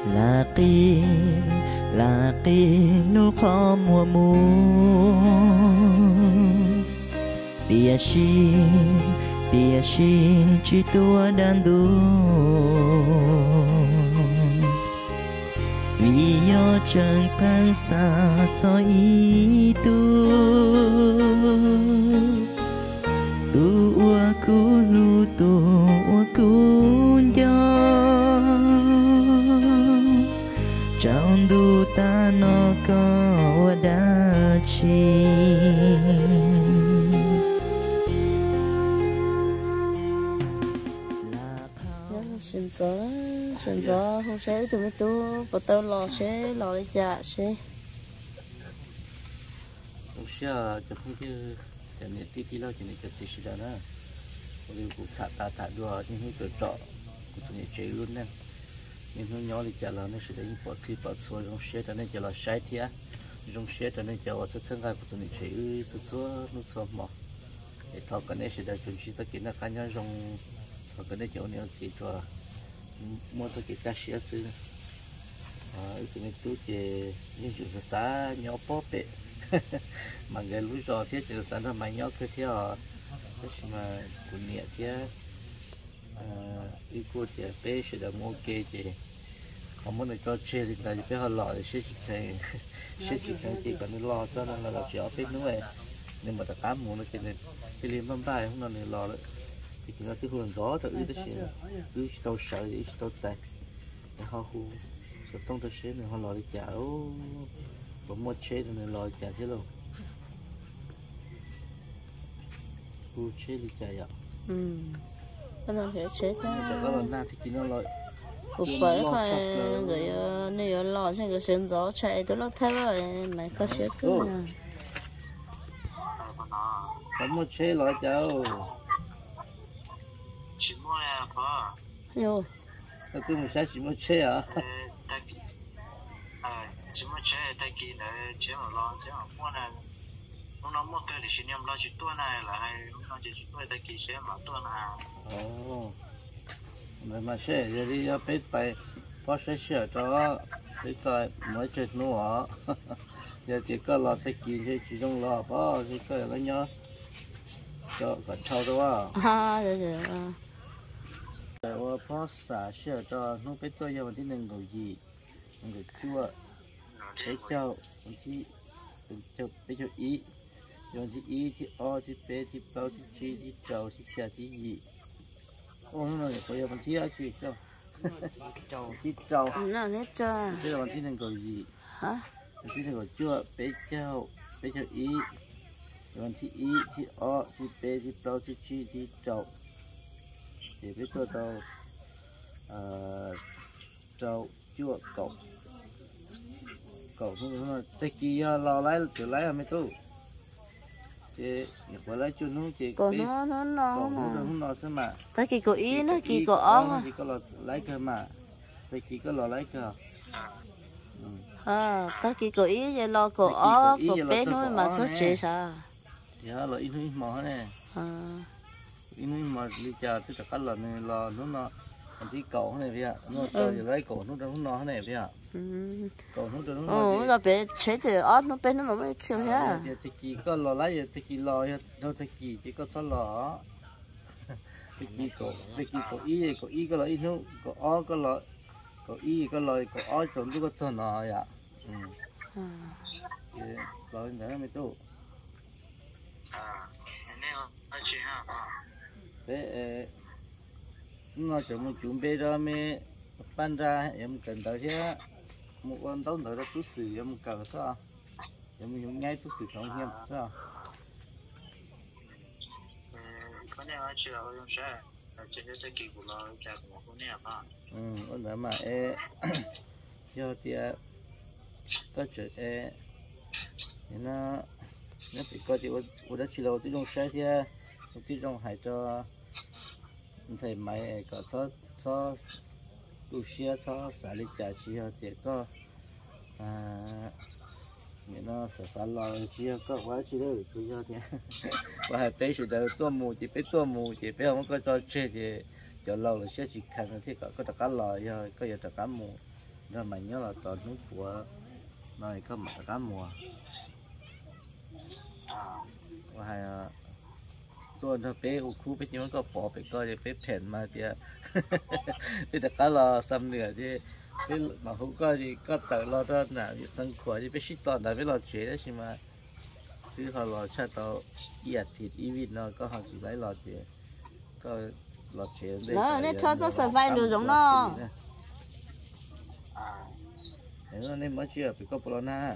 là kỳ nu khó mùa mù tia shi chỉ tua đàn đu vì do chẳng phán xa cho ý tu ua cu lu tu ua cu do trong du ta nó có đa chi xin gió không sẽ tụi mấy tu và tao lò đi chợ sẽ không sợ cho không chứ cho nên tí lâu cho nên cho tí đó nữa rồi cũng thả đùa nhưng không trọ cũng cho nên chơi luôn nè nhưng không nhỏ thì chả là nó sẽ đánh bỏ xôi trong xe cho nên chả là sai thia trong xe cho nên chả ở chỗ chân gai của tụi này chơi chỗ nó xóa mỏ để thọ cái này sẽ để chuẩn bị tất cả các cá nhân trong thọ cái này chỗ này chỉ cho mua cho cái cá xe xứ tụi này tú chơi như chủ xã nhỏ bóp bể mà cái lúa giò phía chủ xã nó mày nhỏ cứ theo thế mà của nhẹ thế đi qua thì bé sẽ đã mua kê thì không muốn cho chơi thì tại vì họ lò thì sẽ chỉ chỉ còn nó lo cho nên là chỉ ở bên nữa nhưng mà ta cám muốn nó cho nên cái liềm băm tay không nên lo đấy thì chúng ta cứ hưởng gió rồi ít sẽ cứ tàu sợ ít tàu chạy để họ khu rồi trong tàu xe này họ lo đi chả ô cũng mua chơi rồi lo chả chứ đâu khu chơi đi chả vậy nó sẽ chết đó cuộc bởi phải người nếu lò sang cái sườn gió chạy tôi nó thấy rồi mày có sẽ cứ không một chế loại cháu chỉ mua à phở yo tôi cứ một sai chỉ một chế à chỉ mua chế tại kỳ này chế mà lo chế mà mua này nó mua cái thì xin em lo chỉ tua này là hay nó chỉ tua tại kỳ chế mà tua nào mà xe giờ đi bết phải có xe sửa cho cái coi mới chơi nữa giờ chỉ có là cái gì chỉ trong lò có chỉ có là nhớ cho cả trâu đó rồi rồi có xả sửa cho nó bết tôi giờ mình đi nâng đồ gì người chua cái châu mình chỉ bết châu ý rồi chỉ ý thì o thì bê thì bao thì chi thì trâu thì chả thì gì ô nó này bây giờ mình chia chuyện cho trâu nó hết cho bây giờ mình chỉ nên gọi gì hả mình chỉ nên gọi chua bé châu ý rồi mình chỉ ý thì o thì bé thì bao thì chi thì trâu thì biết tôi đâu trâu chua cậu không nó tới kia lo lấy từ lấy làm mấy tu chị vừa lấy chút nữa chị còn nó không nó xem mà tới kỳ cổ ý nó kỳ cổ ong chị có lấy cơ mà tới kỳ có lấy cơ tới kỳ cổ ý vậy lo cổ ó cổ bé nói mà rất chế sao thì nó là in mỏ này in mỏ đi chờ tất cả các lần này là nó đi cổ này vậy nó chờ lấy cổ nó này vậy cổ nó là bé chế từ ớt nó bé nó mới kêu ha thì kỳ có lấy thì kỳ lo đâu thì kỳ chỉ có số lọ thì kỳ cổ ý có lợi nó cổ ó có lợi cổ ý có lợi cổ ó trộn nó có số nọ vậy lợi nữa mới tu bé nó cho một chuyện bé đó mới ban ra em cần tới chứ một con tàu nữa là tú sử em cần sao em dùng ngay tú sử không em sao cái này chỉ là用啥这些在给过了加过后那样吧 con đã mà do thì có chuyện thì nó bị coi thì tôi đã chỉ là tôi dùng sai thì tôi dùng hại cho thầy máy có cho tu sửa cho xả đi trả chi thì có nó xả lo chi có quá chi đó tôi cho thì và bé chỉ đầu tua mù chỉ bé không có cho chơi thì cho lâu là sẽ chỉ khăn thì có tất cả lò rồi có giờ tất cả mù rồi mày nhớ là tao nước của nó có mặt cá mùa hay tôi nó bé u khu bé nhưng có bỏ bé coi thì bé phèn mà thì bây giờ cá lò xăm nửa chứ bé mà không có thì có tự lo đó nào thì sinh khỏe thì bé xịt toàn là bé lo chế đấy mà thứ họ lo cha tao yết thịt vịt nó có họ chỉ lấy lo chế có lo chế đó nên cho sợi vai đồ giống nó nó nên mới chưa bị có bò na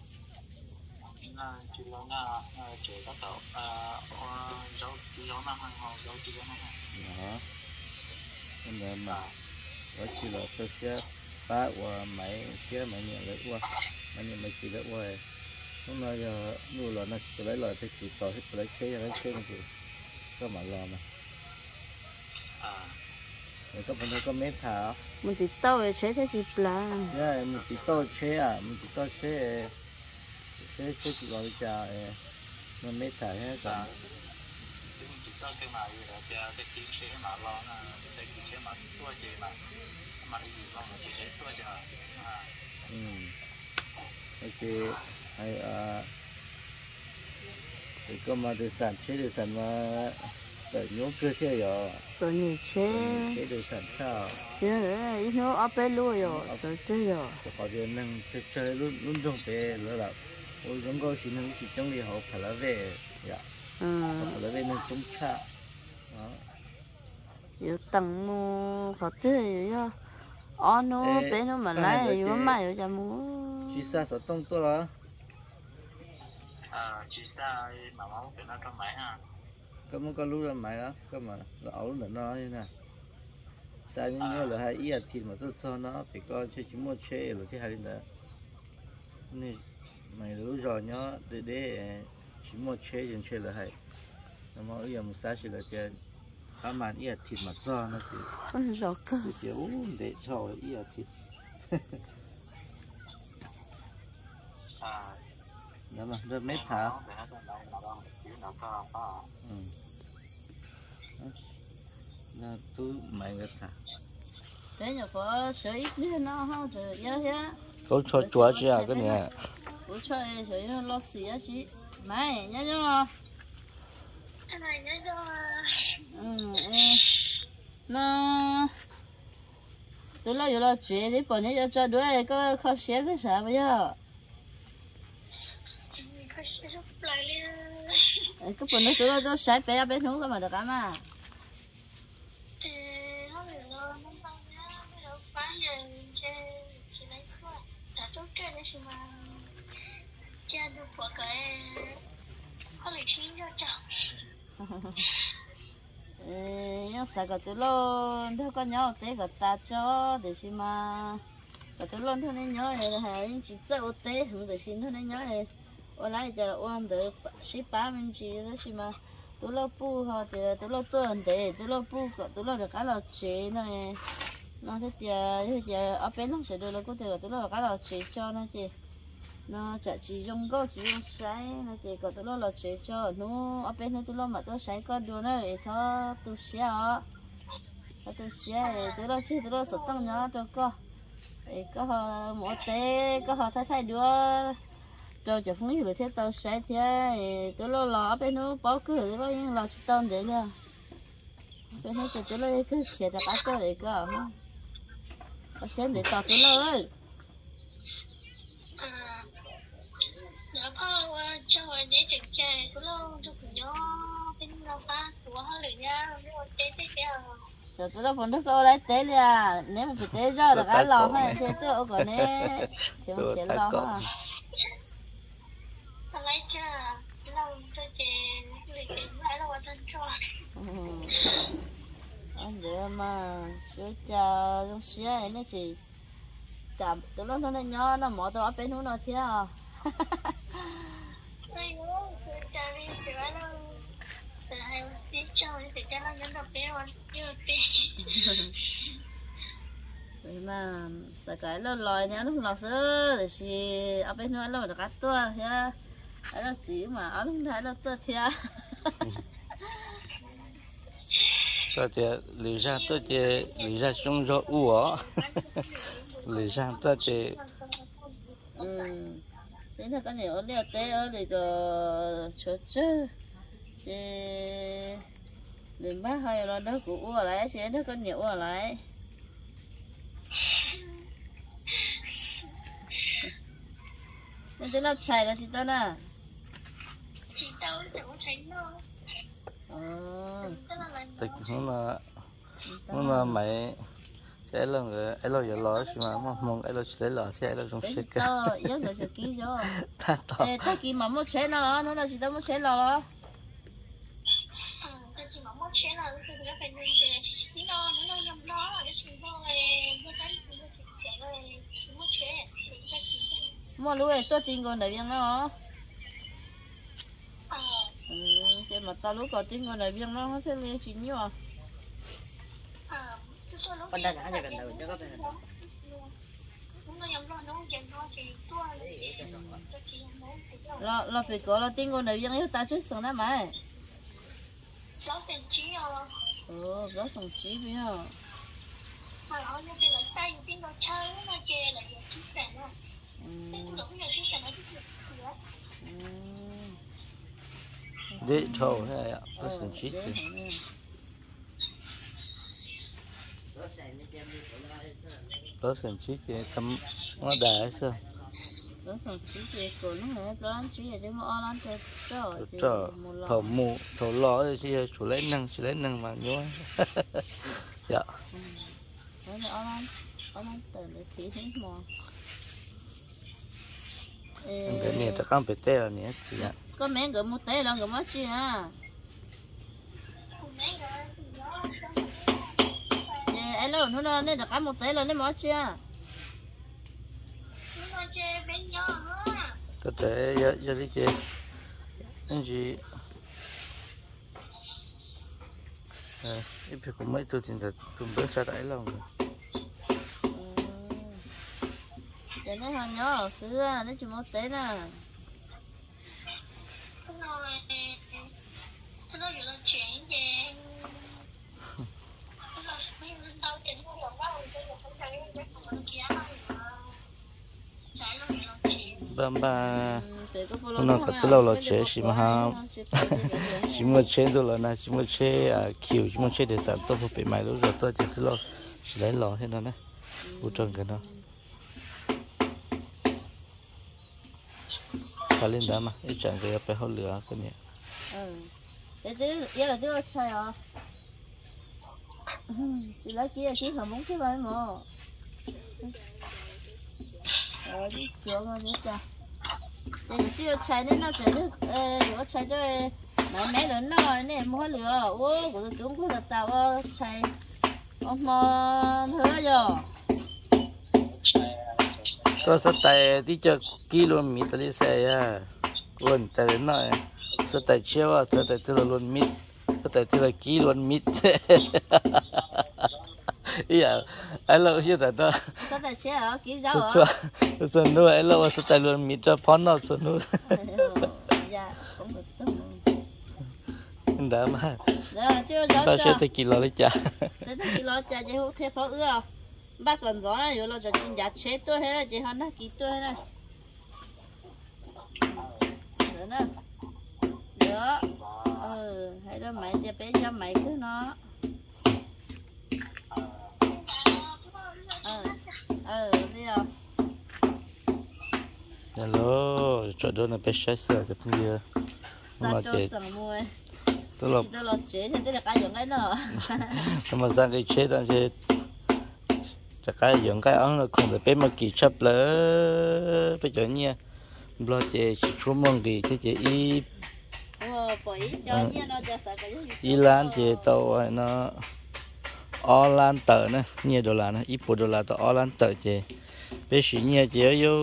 chỉ là na chỉ có tàu dấu na hàng họ dấu chỉ na hàng đó nên là mà có chỉ là tôi sẽ ba và mấy cái mấy nhà lấy qua mấy nhà mấy chỉ lấy qua hôm nay giờ nuôi là nó chỉ lấy thì chỉ tao hết lấy cái này thì có mà lo mà rồi có phần có mấy thảo mình thì tao để chế thế gì là mình chỉ tao chế à mình chỉ tao chế chỉ gọi là nó mấy thảo hết rồi chỉ tao cái mà gì là cái kiếm chế mà lo là cái kiếm chế mà tua chế mà đi lo là chỉ chế tua chế ok hay thì có mà được sản mà tự nhúng chưa chơi rồi tự nhiên chế được sản sao chế đấy ít nó áp bé luôn rồi rồi chơi rồi họ thì nâng chơi luôn trong bé nữa là ôi giống có chỉ nâng chỉ trong đi học phải là về dạ phải là về nâng chống cha đó yếu tăng mua khó chơi rồi nó bé nó mà lấy yếu mà yếu chả muốn chỉ xa sợ tông tôi là chỉ xa mà máu cái nó trong máy ha có muốn có lú ra máy đó có mà là ấu là nó như nè sao như nhớ là hai ý là thịt mà tôi cho nó phải coi chơi chỉ mua chơi rồi chứ hay nữa này mày lú rồi nhớ để chỉ mua chơi dần chơi là hay nó mà giờ một sáng chỉ là chơi các bạn ý là thịt mà cho nó thì con giò cơ chỉ để cho ý là thịt đó mà rất mấy thảo là tôi mày cái thảo đấy nhà có sữa ít nữa nó không rồi nhớ nhá có cho chúa chứ à cái này bố cho sữa nó lo xì á chị mày nhớ chưa anh này nhớ cho nó tôi loอยู่lo chế thì bọn nhớ cho đuổi có khó xé cái sao bây giờ cái phần đó tụi nó sải bé bé nú cái mà được cái mà nhớ sải cái tụi nó theo con nhau té cái ta cho để xem mà cái tụi nó thôi nên nhớ là chỉ sợ té không để xin thôi nên nhớ là ở lại giờ ôm được xí ba mình chỉ đó xí mà tụi nó pu họ thì tụi nó tuần để tụi nó pu tụi nó được cái là chế này nó thế giờ ở bên nó sẽ được là có thể tụi nó được cái là chế cho nó chị nó chỉ dùng câu chỉ dùng sấy nó chỉ có tụi nó là chế cho nó ở bên nó tụi nó mà tụi sấy có đồ nó để cho tụi xé tụi nó chỉ tụi nó sắp tăng nhá cho có để có họ mỗi té có họ thay đua cho chụp phun rồi thế tao sẽ thế tụi nó lò bên nó bỏ cứ rồi nó những lò tôm để ra bên nó tụi nó cứ xẻ ra cá cơ để cơ nó xem để tao tụi nó ơi nó có cho để chỉnh chè tụi nó cho tụi nó bên nó phá của họ lười nha nó té té rồi tụi nó vẫn được câu lấy té ra nếu mà chỉ té ra là cái lò hay sẽ tụi còn nè thì không chỉ lò ha lấy cho lâu cho chị lười chỉnh lại là hoàn thành cho anh để mà sửa cho trong xía này nó chỉ chạm tụi nó thôi nhỏ nó mỏ tụi ở bên nó thế à đây nó cho đi thì nó từ hai tí cho thì cho nó nhấn đọc bé rồi chưa vậy mà sợ cái nó lòi nhá lúc lò sữa để chỉ ở bên nó nó được cắt tua thế cái nó chỉ mà ở lúc thấy nó tua thế tôi chỉ lý ra tôi chỉ lý ra trong rõ u á lì sang ta chế thế là cái này ở đây té ở đây có chỗ chứ đừng bắt hay là đó cũng uổng lại chứ nó có nhiều uổng lại nên thế nó chạy là chị ta nè chị tao chẳng có thấy nó thì nó là mày cái là người ấy là giờ lo chứ mà mong ấy là sẽ lo sẽ là trong sẽ cái nhớ người sẽ ký cho ta to ta ký mà muốn chế nó là chỉ tao muốn chế nó chị mà muốn chế là thì nó phải nên chế nó nhầm nó để chúng tôi nó cái chế rồi muốn chế mua lúa tôi tin con này viên nó cái mà tao lúc có tin con này viên nó sẽ lên chín nhiều con đã nhả gần đầu cho các bạn lo phải có lo tin con này viên yêu ta chết sống đó mà nó tiền chí rồi nó sống chí với họ mà họ như thế là sai những tiếng nó chơi nó chê là những chiếc sàn đó cũng đúng là chiếc sàn nó chiếc để thầu hay ạ có sản xuất có sản xuất cái tấm nó đá sao nó sản xuất cái cổ nó là nó chỉ là để mua ăn cho thầu mù thầu ló thì chỉ chủ lấy năng mà nhớ dạ nó là ăn từ để khí thế mà cái này chắc không phải té là nhé chị ạ có mấy người mua té là người mất chi à ấy lâu nó nên là cá một té là nên mất chi à có thể giờ đi chơi anh chị ít việc cũng mấy tôi thì là tôi bớt ra đấy lòng rồi để nó hàng nhỏ ở xứ à nó chỉ một té nè ba nó có tới lâu là chế xí mà ha xí mà chế tôi là na xí mà chế kiểu xí mà chế để sản tôi phải mày lúc rồi tôi chỉ tới lâu xí lấy lò hết rồi nè u trần cái nó phải lên đó mà ít chẳng cái phải hao lửa cái này để là tôi chơi à chị lấy kia chị không muốn cái bài mà rồi đi chỗ mà biết chưa để chị chơi nên nó chơi được có chơi cho mấy lớn nó này mua lửa ô của tôi cũng có tạo chơi mà thôi rồi có sao tại đi chơi km đi xe à quên tại đến nói sao tại chiếu à sao tại tôi luôn mít sao tại tôi là km ý à ai lâu chưa tại đó sao tại chiếu à ký rau à tôi nuôi ai lâu sao tại luôn mít cho phun nó sao nuôi dạ cũng được đó mà chưa rau bao nhiêu tới kilo lấy chả tới kilo chả chỉ hút thêm phở ưa bác còn gió này rồi cho chín giá chết tôi hết chỉ hơn nó ký tôi này nữa nè nữa hay đó mày cho bé cho mày cứ nó bây giờ hello chỗ đó là bé sai sờ cái phần kia sao cho sẵn mua tôi là chế thì là cái giống cái nữa mà sang cái chế đang chế chắc cái giống cái ống là không thể bé mà kỳ chấp lỡ bây giờ nha lo chế chú mong gì chứ chế y y lan chế tàu nó o lan tờ nè nhiều đô la nè ít bộ đô la tàu o lan tờ chế bé sĩ nhiều chế vô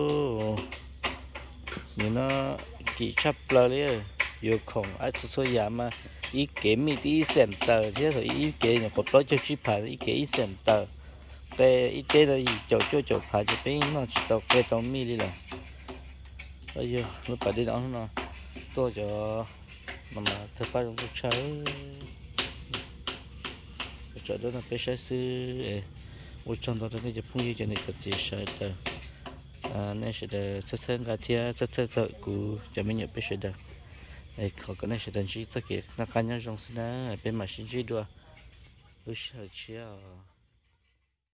nhưng nó kỳ chấp lỡ đấy vô không ai số giảm mà ý kế mi tí center chứ rồi ý kế nhà cột đó cho ship phải ý kế center về ý kế là chỗ phải cho bé nó chỉ tàu về tàu mi đi là bây giờ nó phải đi đó nó tôi cho mà thật phải trong cuộc chơi chỗ đó là bé sai sư 我长到的那些朋友就那个自杀的，那是的，这个天这股就没有被是的，哎，เขาก็那是的是这个那干样种是呢，被马新几多，不是好吃啊。